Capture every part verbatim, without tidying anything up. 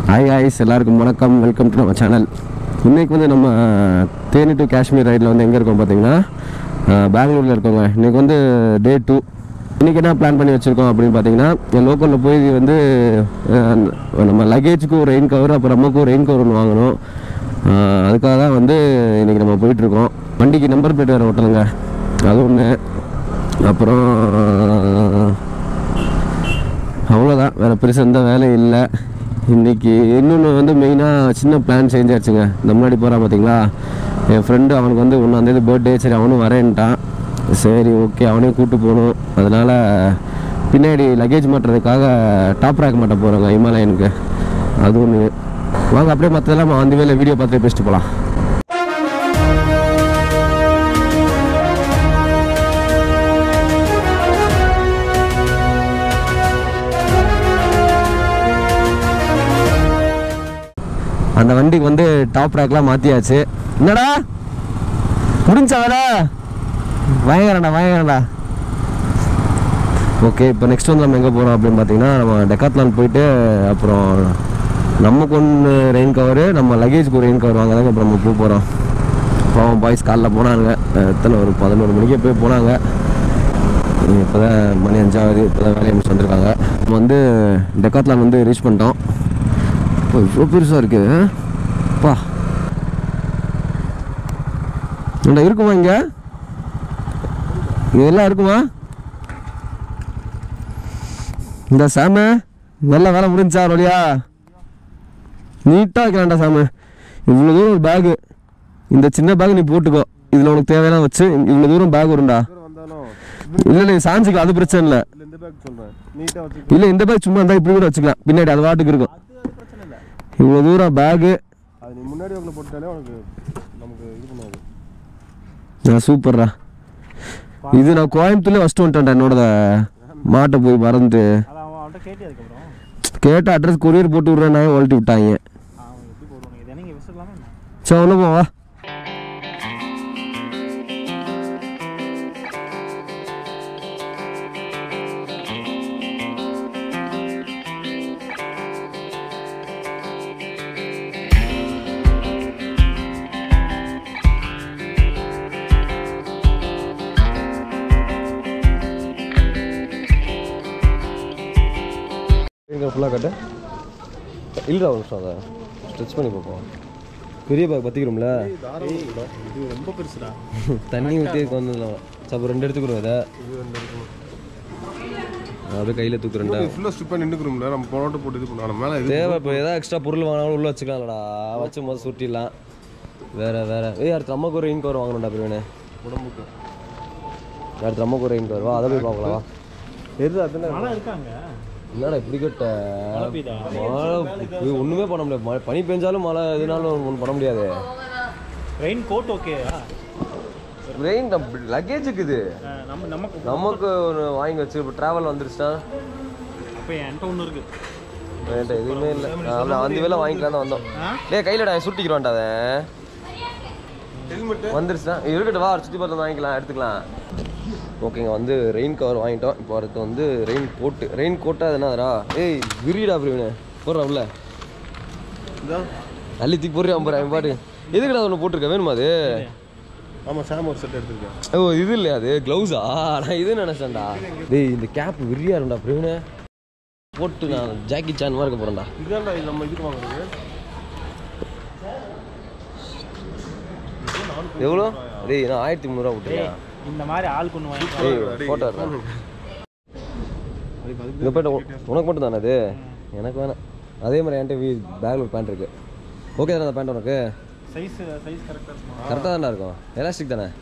Hi ஹாய்ஸ் எல்லாருக்கும் வணக்கம், welcome to நம்ம சேனல். இன்றைக்கி வந்து நம்ம தேனி டு காஷ்மீர் ரைடில் வந்து எங்கே இருக்கோம் பார்த்தீங்கன்னா பெங்களூரில் இருக்கோங்க. இன்றைக்கி வந்து டே டூ. இன்றைக்கி என்ன பிளான் பண்ணி வச்சுருக்கோம் அப்படின்னு பார்த்தீங்கன்னா, என் லோக்கலில் போய் வந்து நம்ம லக்கேஜுக்கு ஒரு ரெயின் கவர், அப்புறம் நமக்கு ஒரு ரெயின் கவர் ஒன்று வாங்கணும். அதுக்காக தான் வந்து இன்றைக்கி நம்ம போயிட்டுருக்கோம். வண்டிக்கு நம்பர் பிளேட் வேறு ஓட்டலுங்க, அது ஒன்று. அப்புறம் அவ்வளோதான், வேறு பெருசாக எந்த வேலையும் இல்லை இன்றைக்கி. இன்னொன்று வந்து மெயினாக சின்ன பிளான் சேஞ்ச் ஆச்சுங்க. இந்த முன்னாடி போகிறான் பார்த்தீங்களா, என் ஃப்ரெண்டு, அவனுக்கு வந்து ஒன்றாந்தேதி பர்த்டே. சரி, அவனும் வரேன்ட்டான். சரி, ஓகே, அவனையும் கூப்பிட்டு போகணும். அதனால் பின்னாடி லக்கேஜ் மாட்டுறதுக்காக டாப் ரேக் மாட்ட போகிறோங்க ஹிமாலயனுக்கு. அது ஒன்று. வாங்க அப்படியே மற்றதெல்லாம் அந்த வேலை வீடியோ பார்த்து பேசிட்டு போகலாம். அந்த வண்டிக்கு வந்து டாப் ரேக்லாம் மாற்றியாச்சு. என்னடா முடிஞ்சா வேலை? வாங்கிக்கிறேன்டா வாங்கிக்கிறேன்டா. ஓகே, இப்போ நெக்ஸ்ட் வந்து நம்ம எங்கே போகிறோம் அப்படின்னு பார்த்தீங்கன்னா, நம்ம டெக்காத்லான் போயிட்டு அப்புறம் நமக்கு ஒன்று ரெயின் கவரு, நம்ம லக்கேஜுக்கு ஒரு ரெயின் கவர் வாங்க தாங்க அப்புறம் நம்ம போக போகிறோம். பாவம் பாய்ஸ் காலைல போனாங்க. எத்தனை ஒரு பதினோரு மணிக்கே போய் போனாங்க. இப்போ தான் மணி அஞ்சாவது, இப்போ தான் வேலையை முடிச்சு வந்திருக்காங்க. நம்ம வந்து டெக்காத்லான் வந்து ரீச் பண்ணிட்டோம். இப்போ இவ்வளோ பெருசாக இருக்குது பா. என்ன இருக்குமா இங்கே? இதெல்லாம் இருக்குமா? இந்த சாமு நல்ல வேலை முடிஞ்சா வழியா நீட்டாக வைக்கலாம்டா சாமு. இவ்வளோ தூரம் ஒரு பேகு, இந்த சின்ன பேக் நீ போட்டுக்கோ, இதில் உனக்கு தேவையான வச்சு இவ்வளோ தூரம் பேக் வரும்டா. இல்லை இல்லை சாஞ்சிக்கலாம், அது பிரச்சனை இல்லை. இல்லை, இந்த பேக் சும்மா இருந்தால் இப்படி கூட வச்சுக்கலாம், பின்னாடி அது வாட்டுக்கு இருக்கும். இவ்வளோ தூரம் பேகு முன்னாடி போட்டாலே உனக்கு நமக்கு இது பண்ணுவாங்க. சூப்பர்ரா. இது நான் கோயம்புத்தூர்ல ஃபஸ்ட்டு வந்துட்டேன்டா. என்னோட மாட்டை போய் மறந்து கேட்ட அட்ரஸ் கொரியர் போட்டு விட்றேன், நான் ஓல்ட்டி விட்டாங்க. சரி ஒன்று போவா. ஃபுல்லாக கட்ட இல்லை, ஒரு நிமிஷம் அதை ஸ்ட்ரெச் பண்ணி பார்ப்போம். பெரிய பேக் பற்றிக்கிறோம்ல, இது ரொம்ப பெருசுடா. தண்ணி ஊற்றி வந்துடலாம். சப்போ ரெண்டு எடுத்துக்கிறோம். இதை அப்படியே கையில் தூக்குறேன்டா. ஃபுல்லாக ஸ்ட்ரிப் பண்ணி நின்றுக்கிறோம்ல, நம்ம போனோட்டு போட்டு இது பண்ணலாம். மேலே தேவை இப்போ எதாவது எக்ஸ்ட்ரா பொருள் வாங்கினாலும் உள்ளே வச்சுக்கலாம்லடா. வச்சு போது சுட்டிடலாம். வேறு வேறு ஏய் அடுத்து நமக்கு ஒரு ரெயின் கவர் வாங்கணும்டா. பிரிவனே உடம்புக்கு அடுத்து நமக்கு ஒரு ரெயின் கவர் வா, அதை போய் பார்க்கலாம். எது அதுன்னு இருக்காங்க. என்னடா இப்படி கட்ட மழை ஒன்றுமே பண்ண முடியாது. மழை பனி பெஞ்சாலும் மழை எதுனாலும் ஒன்றும் பண்ண முடியாது. Rain coat okay. ரெயின் லக்கேஜுக்கு இது நமக்கு ஒன்று வாங்கி வச்சு இப்போ ட்ராவல் வந்துருச்சுன்னா அப்போ என்கிட்ட ஒன்று இருக்கு. என்கிட்ட எதுவுமே இல்லை. நான் அந்த வேலை வாங்கிக்கலாம் தான் வந்தோம். டே கையிலடா சுட்டிக்கிறோன்டா. அதை வந்துருச்சுன்னா இருக்கட்டும், வா சுற்றி பார்த்து வாங்கிக்கலாம், எடுத்துக்கலாம். ஓகேங்க, வந்து ரெயின் கவர் வாங்கிட்டோம். இப்போ அடுத்து வந்து ரெயின் கோட்டு. ரெயின் கோட்டா அது என்னடா? ஏய் விரிடா பிரிவினே போடுறா உள்ள அள்ளி தூக்கி போடுறியா போகிறேன் பாட்டு. எதுக்குடா ஒன்று போட்டிருக்கேன், வேணுமா அது? ஆமாம், சாம் ஒரு செட் எடுத்துருக்கேன். ஓ இது இல்லையா அது க்ளவுஸா? நான் இது நினச்சேன்டா. டேய் இந்த கேப் விரியா இருக்கும்டா பிரிவினே, போட்டு நான் ஜாக்கி சான் மாதிரி இருக்க போகிறேன்டா. இதுதான்டா இது நம்ம இதுக்கு வாங்குறது. எவ்வளோ? டேய் நான் ஆயிரத்தி முந்நூறுவா போட்டுருக்கேன். இந்த மாதிரி ஆள் கொண்டு வாங்கி போட்டோ இங்கே போய்ட்டு உனக்கு மட்டும் தானே அது? எனக்கு வேணாம். அதே மாதிரி என்கிட்ட வீ பேக்கில் ஒரு பேண்ட் இருக்குது. ஓகே தானே அந்த பேண்ட் உனக்கு? சைஸ் சைஸ் கரெக்டாக இருக்கும். கரெக்டாக தானே இருக்கும். எலாஸ்டிக் தானே?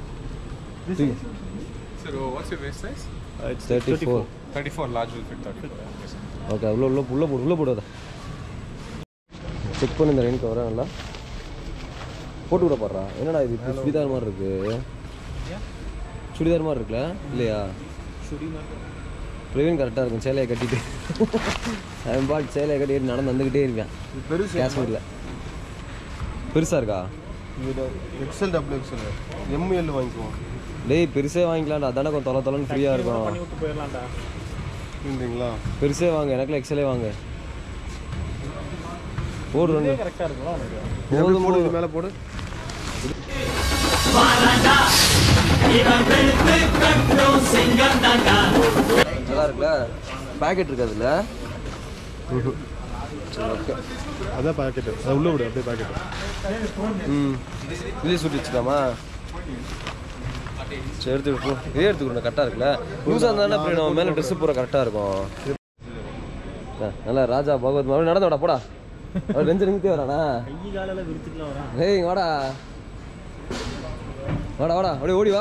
Thirty four thirty four large will fit thirty four. Okay, உள்ள உள்ள உள்ள போடு உள்ள போடுவதா செக் பண்ணி இந்த ரெயின் கவரை நல்லா போட்டு கூட போடுறா. என்னடா இது சுடிதார் மாதிரி இருக்கு? சுடிதார் மாதிரி இருக்குல்ல? இல்லையா? பிரவீன் கரெக்டாக இருக்கும். சேலையை கட்டிட்டு அவன் பாட்டு சேலையை கட்டிட்டு நடந்து வந்துக்கிட்டே இருக்கேன். பெருசு காஷ்மீரில் பெருசாக இருக்கா? எக்ஸ்எல் டபுள் எக்ஸ்எல் எம்எல் வாங்கிக்குவோம். டேய் பெருசே வாங்கிக்கலாம்டா, அதானே கொஞ்சம் தொலை தொலைன்னு ஃப்ரீயாக இருக்கும். பண்ணி விட்டு போயிடலாம்டா. இல்லைங்களா? பெருசே வாங்க, எனக்குலாம் எக்ஸ்எல்லே வாங்க. போடு ரெண்டு கரெக்டாக இருக்குங்களா உனக்கு? போதும் போடு இது மேலே போடு நல்லா இருக்குல்ல பேக்கெட் இருக்கு அதில் சரி ஓகே அதான் பாக்கெட்டு அதை உள்ளே விடு அப்படியே பாக்கெட்டு ம் இதுலேயே சுட்டி வச்சுக்காமா சரி எடுத்துக்கிட்டு போ இதே எடுத்துக்கணும் கரெக்டாக இருக்குல்ல லூஸாக இருந்தாலும் அப்படி நம்ம மேலே ட்ரெஸ்ஸு போகிற கரெக்டாக இருக்கும் நல்லா ராஜா பகவத் மறுபடியும் நடந்து வாடா போடா அவர் ரெஞ்சு நிமித்தே வரானா கை காலெல்லாம் விரிச்சுக்கலாம் வரா. ஏய் வாடா வாடா வாடா அப்படியே ஓடி வா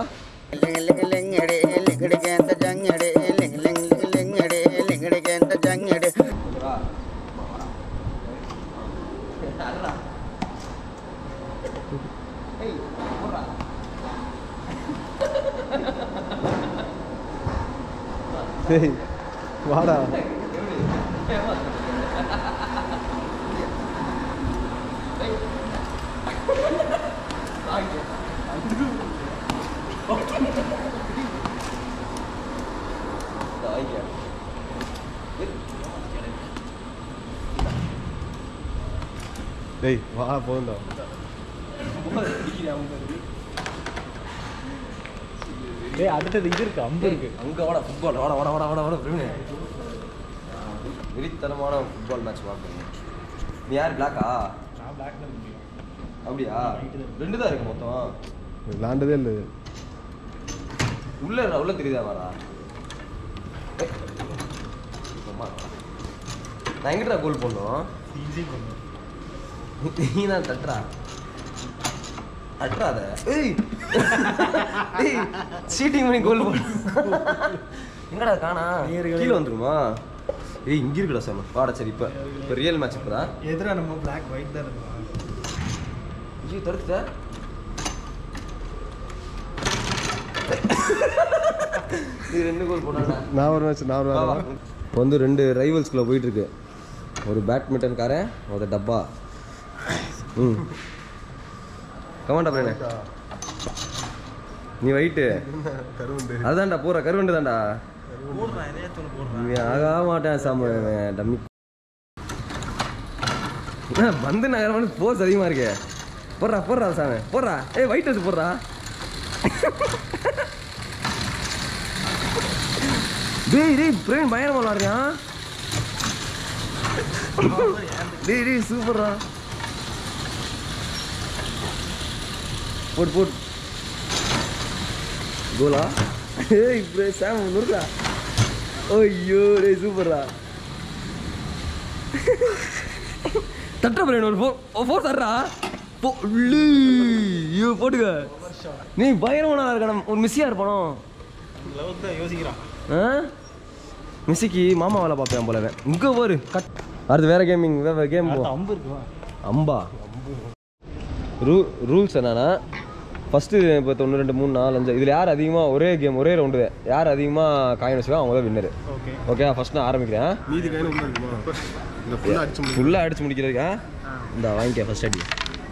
டேய் வாடா டேய் வா போதும்டா டேய் அடுத்தது இது இருக்கு, அம்பு இருக்கு. அங்கே வாடா ஃபுட்பால் வாடா வாடா வாடா வாடா வாடா பிரவீனு வெறித்தனமான ஃபுட்பால் மேட்ச் பார்க்குறீங்க நீ யார் பிளாக்கா நான் பிளாக் தான் முடியும். அப்படியா ரெண்டு தான் இருக்கு மொத்தம் விளாண்டதே இல்லை உள்ள இருக்கா? உள்ள தெரியுதா வாடா நான் எங்கிட்ட கோல் போடணும் ஈஸி பண்ணு. நீ தான் தட்டுறா அட்றாத ஏய் ஏய் சீட்டிங் பண்ணி கோல் போடு எங்கடா காணா கீழே வந்துருமா ஏய் இங்க இருக்குடா சார் வாடா சரி இப்போ இப்போ ரியல் மேட்ச் இப்போதா எதிரா நம்ம பிளாக் ஒயிட் தான் இருக்கும். ஐயோ தடுத்துட்ட இது ரெண்டு கோல் போடாடா நான் ஒரு மேட்ச் நான் ஒரு வேலை இப்போ வந்து ரெண்டு ரைவல்ஸ்குள்ளே போயிட்டு இருக்கு ஒரு பேட்மிண்டன்காரன் ஒரு டப்பா ம் கமாண்டா பிரேனே நீ வெயிட்டு கருவண்டு அதுதான்டா போற கருவண்டு தான்டா போடுறான், இதே தூள் போடுறான். நீ ஆக மாட்டேன் சாம டம்மி வந்து நகரம் போஸ் அதிகமா இருக்கே போடுறா போடுறா சாமி போடுறா ஏய் ஒயிட் ட்ரெஸ் போடுறா டேய் டேய் பிரேம் பயங்கரமா விளாடுறியான் டேய் டேய் சூப்பர்ரா போட் போட் கோலா ஏய் பிரே சாம் நுர்ரா ஐயோ டேய் சூப்பர்ரா தட்டற பிரேன் ஒரு ஃபோர் ஃபோர் தர்றா போ ஐயோ போடுங்க நீ பயங்கரமா இருக்கணும் ஒரு மிஸ்ஸியா இருப்பானோ லெவல் தான் யோசிக்கிறான். ஆ மிஸ்ஸிக்கு மாமா வேலை பார்ப்பேன் போல இங்கே போரு கட் அடுத்து வேற கேமிங் வேற கேம் போ அடுத்து அம்பு இருக்குவா. அம்பா ரூ ரூல்ஸ் என்னன்னா ஃபஸ்ட்டு இப்போ தொண்ணூறு ரெண்டு மூணு நாலு அஞ்சு இதில் யார் அதிகமாக ஒரே கேம் ஒரே ரவுண்டு யார் அதிகமாக காயின் வச்சுக்கோ அவங்க தான் வின்னரு ஓகே. ஓகே ஃபஸ்ட் நான் ஆரம்பிக்கிறேன் மீதி கையில் உள்ள இருக்குமா இந்த ஃபுல்லாக அடிச்சு முடியும் ஃபுல்லாக அடிச்சு முடிக்கிறதுக்கா இந்த வாங்கிக்க ஃபஸ்ட் அடி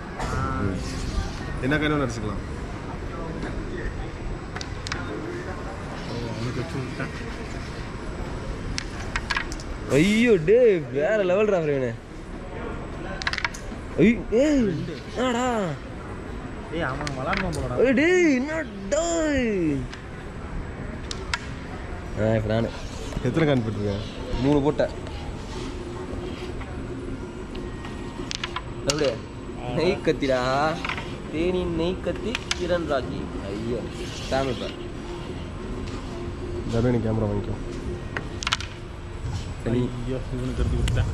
என்ன கையில் ஒன்று அடிச்சுக்கலாம் ஐயோ டே வேற லெவல்ரா ஃப்ரெண்டு ஐயோ ஏய் என்னடா ஏய் அவன் விளாடுவான் போலடா. ஏய் டேய் என்னடா ஆ இப்போ நான் எத்தனை கான் போட்டுருக்கேன் மூணு போட்டேன் அப்படியே நெய் கத்திடா தேனி நெய் கத்தி கிரண் ராஜி ஐயோ ஃபேமிலி பார் தடவை நீ கேமரா வாங்கிக்கோ சரி ஐயோ இவனுக்கு எடுத்து கொடுத்தேன்.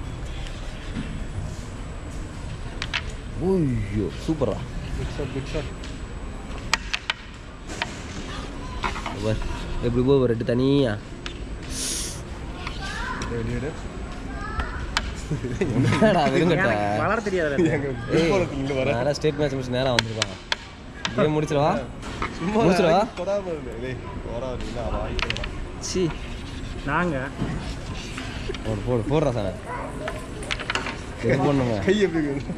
ஐயோ சூப்பரா பிக் ஷாட் பிக் ஷாட். பார் எப்படி போ ரெட்டு தனியா வெளியிடு என்னடா வெறுங்கட்ட வளர தெரியாதுல. இங்கே வர நேரா ஸ்டேட் மேட்ச் முடிச்சு நேரா வந்துருக்காங்க கேம் முடிச்சிடவா முடிச்சிடவா தொடாம டேய் போறா நீங்க வாங்கிக்கலாம் சி நாங்க போடு போடு போடுறா சார் எது போடணுங்க கை எப்படி இருக்கு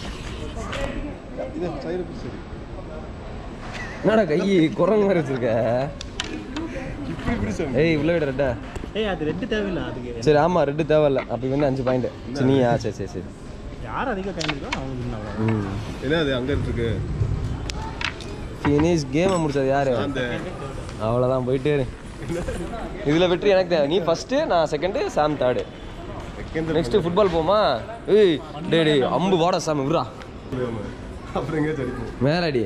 இது சைடு சரி என்னடா கை குரங்கு மாதிரி வச்சிருக்க இப்படி இப்படி சொல்லு ஏய் உள்ள விட ரெட்டா ஏய் அது ரெட் தேவையில்ல அதுக்கு. சரி ஆமா ரெட்டு தேவையில்ல அப்போ வந்து அஞ்சு பாயிண்ட் சரி நீயா சரி சரி சரி யார் அதிக டைம் இருக்கோ அவங்க வின் ஆகலாம். என்ன அது அங்கே இருக்கு ஃபினிஷ் கேமை முடிச்சது யாரு? அந்த அவ்வளோதான் போயிட்டே இரு. இதில் வெற்றி எனக்கு தேவை. நீ ஃபஸ்ட்டு, நான் second, Sam third. Next football போமா? ஏய் டே டே அம்பு வாடா சாமி விட்றா. அப்புறம் எங்கேயாச்சும் அடிப்போம். மேலடி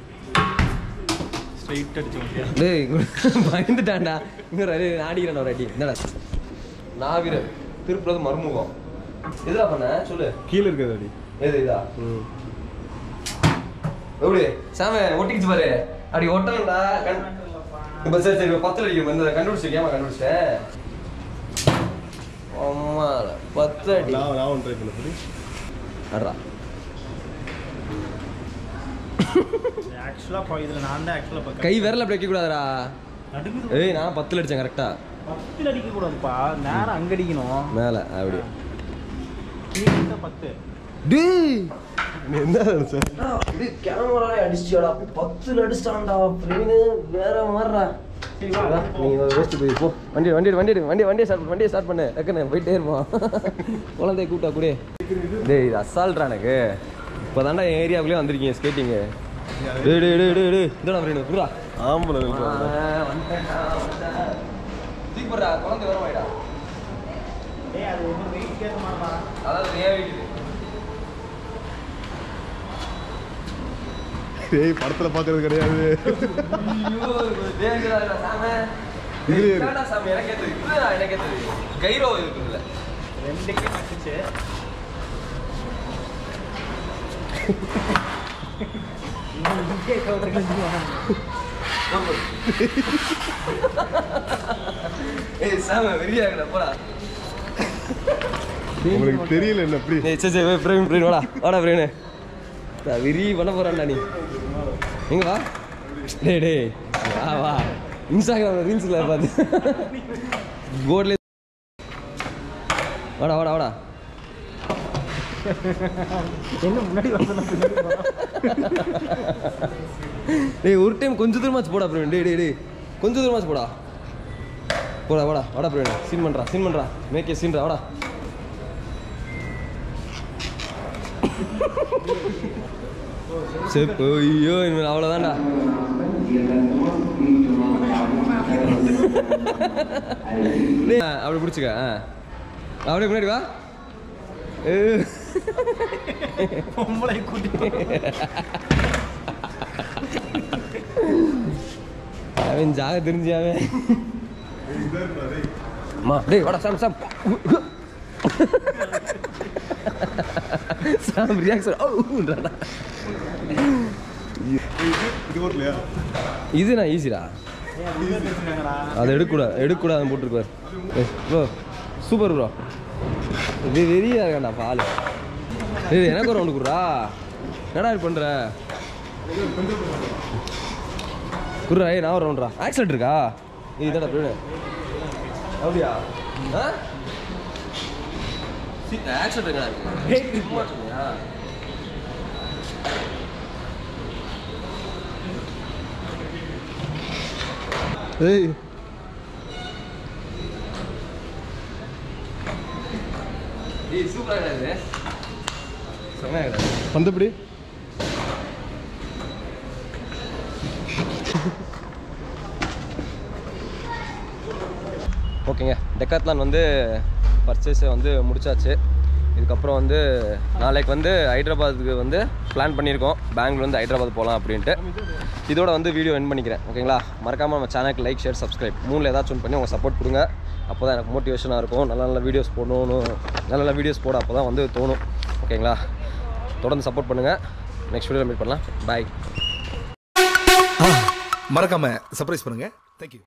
ஸ்ட்ரைட் அடிச்சு டேய் பயந்துட்டான்டா. இங்கே ஆடிக்கிறேன் ஒரு அடி. என்னடா நான் வீரர் திருப்புறது மறுமுகம். எதுடா பண்ண சொல்லு. கீழே இருக்குது அடி. எது இதா? ம் எப்படி சாம ஒட்டிக்கிச்சு பாரு. அப்படி ஒட்டணும்டா. கண் இப்போ சரி சரி பத்தில் அடிக்கும். இந்த கண்டுபிடிச்சிருக்கேன் கண்டுபிடிச்சேன். அம்மா பத்து அடி. நான் நான் ஒன்று ட்ரை பண்ண சொல்லி அட்ரா. ஆக்சுவலாக இதில் நான் தான் ஆக்சுவலாக கை விரல அப்படி வைக்கக்கூடாதுடா. நடுக்கு ஏய் நான் பத்தில் அடித்தேன் கரெக்டா. பத்தில் அடிக்கக்கூடாதுப்பா, நேரம் அங்கே அடிக்கணும். மேலே அப்படி கீழே பத்து. டேய் என்ன நினைச்சேன்? இது கேமராலே அடிச்சியாடா. பத்தில் அடிச்சிட்டான்டா பிரவீனு. வேற மாதிரிடா. நீ வேஸ்ட்டு போய் போ. வண்டி வண்டி வண்டி வண்டி வண்டியை ஸ்டார்ட் வண்டியை ஸ்டார்ட் பண்ணு. டக்குன்னு போயிட்டே இருப்போம். குழந்தைய கூப்பிட்டா கூட. டேய் இது அசால்ட்ரா எனக்கு. இப்போ தாண்டா என் ஏரியாவுக்குள்ளே வந்திருக்கீங்க ஸ்கேட்டிங்கு. டேய் டேய் டேய் டேய் டேய் இதோட பிரவீனு புரா ஆம்பளை தீப்பறா குழந்தை வரமாயிடா. ஏய் அது ஒவ்வொரு வெயிட் கேட்க மாட்டா. அதாவது ஏன் வீட்டு ஏய் படத்தில் பார்க்கறது கிடையாது. கைரோ இருக்குல்ல ரெண்டுக்கே மச்சிச்சு. ஏய் சாம வெறியாகல போடா. உங்களுக்கு தெரியல என்ன அப்படி. ஏய் சே சே பிரவீன் பிரவீன் வாடா வாடா பிரவீன். விரி பண்ண போறான்டா நீ. எங்க வா. டேய் டேய் வா வா. இன்ஸ்டாகிராம் ரீல்ஸ்ல பாத்து போர்ட்ல வாடா வாடா வாடா. என்ன முன்னாடி வந்து டேய் ஒரு டைம் கொஞ்சம் தூரமாச்சு போடா பிரவீன். டேய் டேய் டேய் கொஞ்சம் தூரமாச்சு போடா. போடா வாடா வாடா பிரவீன். சீன் பண்றா சீன் பண்றா மேக்கே சீன்டா வாடா. செப்பு ஐயோ இனிமேல் அவ்வளோதான்டா. அப்படி பிடிச்சிக்க. அப்படியே முன்னாடி வா. பொம்பளை கூட்டி அவன் ஜாக தெரிஞ்சாவே. அம்மா டேய் வாடா சாம் சாம். சாம் ரியாக்ஷன் ஓன்றாடா. இது வரலையா? இது நான் ஈஸிடா. அதை எடுக்கக்கூடாது எடுக்கக்கூடாதுன்னு போட்டிருப்பார். Bro super bro. இது வெறியா இருக்காண்டா பால். இது எனக்கு ஒரு ரவுண்டு குடுறா. என்னடா இது பண்ணுற குர்ரா. ஏய் நான் ஒரு ரவுண்ட்ரா. ஆக்சிடென்ட் இருக்கா? இது இதடா பிரவீனு. அப்படியா? ஆ ஆக்சிடென்ட் இருக்கா? சும்மா சொன்னியா? ஏய் ஏய் சூப்பரா இருக்குது. செமையா இருக்குது. பந்தப்படி ஓகேங்க. டெக்காத்லான் வந்து பர்ச்சேஸை வந்து முடிச்சாச்சு. இதுக்கப்புறம் வந்து நாளைக்கு வந்து ஹைதராபாத்துக்கு வந்து பிளான் பண்ணியிருக்கோம். பெங்களூர் வந்து ஹைதராபாத் போகலாம் அப்படின்ட்டு. இதோட வந்து வீடியோ எண்ட் பண்ணிக்கிறேன். ஓகேங்களா? மறக்காமல் நம்ம சேனலுக்கு லைக் ஷேர் சப்ஸ்கிரைப் மூணில் ஏதாச்சும் ஒன்று பண்ணி உங்கள் சப்போர்ட் கொடுங்க. அப்போ தான் எனக்கு மோட்டிவேஷனாக இருக்கும். நல்ல நல்ல வீடியோஸ் போடணும். நல்ல நல்ல வீடியோஸ் போட அப்போ தான் வந்து தோணும். ஓகேங்களா? தொடர்ந்து சப்போர்ட் பண்ணுங்கள். நெக்ஸ்ட் வீடியோவில் மீட் பண்ணலாம். பாய். மறக்காம சர்ப்ரைஸ் பண்ணுங்க. தேங்க்யூ.